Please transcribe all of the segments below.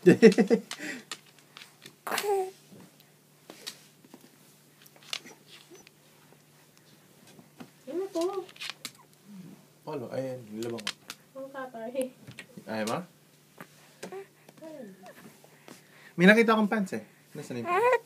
Ano to? Ano? Ayan, nilabang ko. Ang tatay. Ayaw mo? May nakita akong pants eh. Nasaan yung pants?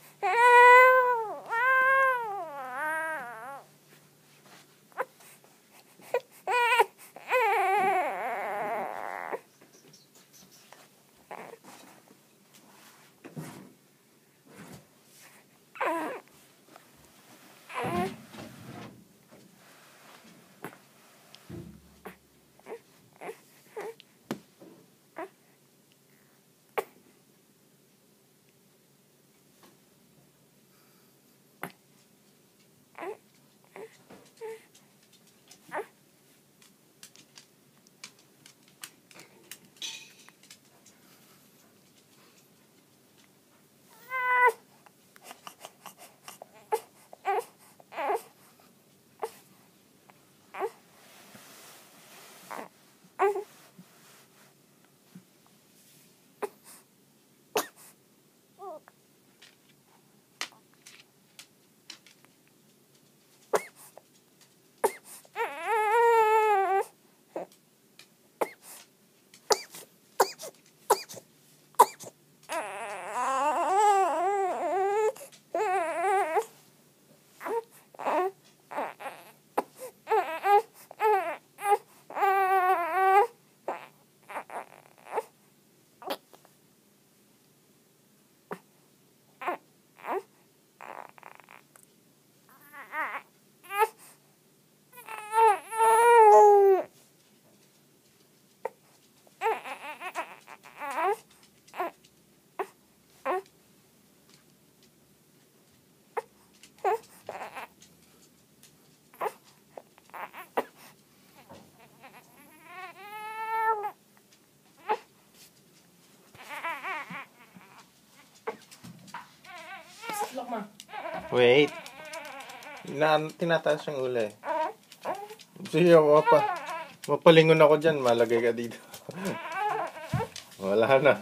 Lock ma. Wait. Tinataas yung ulo eh. Sige, mapalingon ako dyan. Malagay ka dito. Wala na.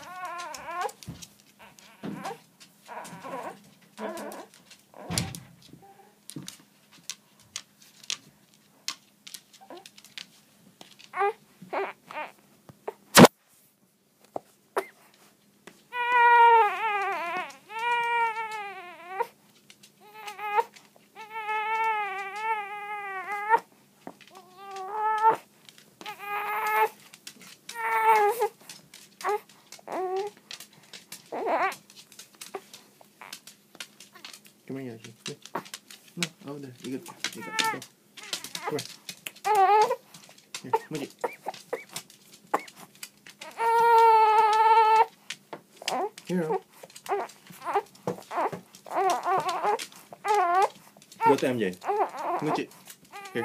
Come here, Yoshi. No, over there. You go. Go. Come here. Here, Moji. Here. Go to MJ. Moji. Here.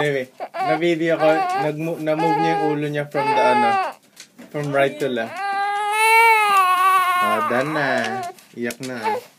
Anyway, na-video ko, na-move niya yung ulo niya from the, from right to left. Done na. Iyak na.